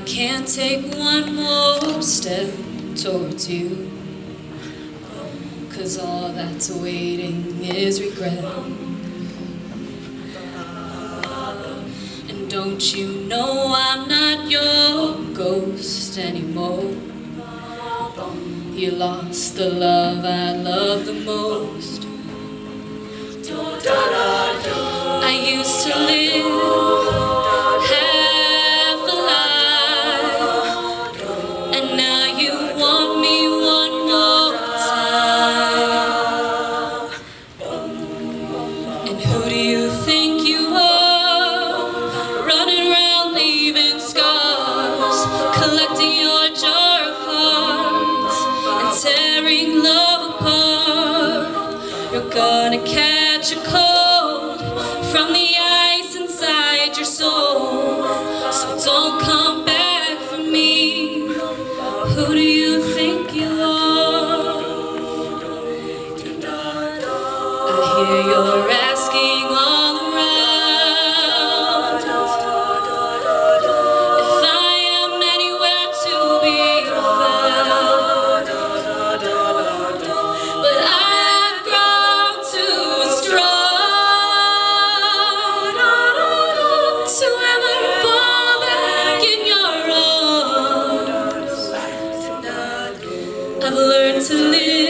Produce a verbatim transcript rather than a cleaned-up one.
can't take one more step towards you, 'cause all that's waiting is regret. And don't you know I'm not your ghost anymore? You lost the love I love the most. I used to live half alive, and now you want me one more time. And who do you think you are, running around leaving scars, collecting your jar of hearts and tearing love apart? You're gonna catch a cold from the ice inside your soul, so don't come back for me. Who do you think you are? I hear you're asking all around if I am anywhere to be found, but I've grown too strong to ever fall back in your arms. I've learned to live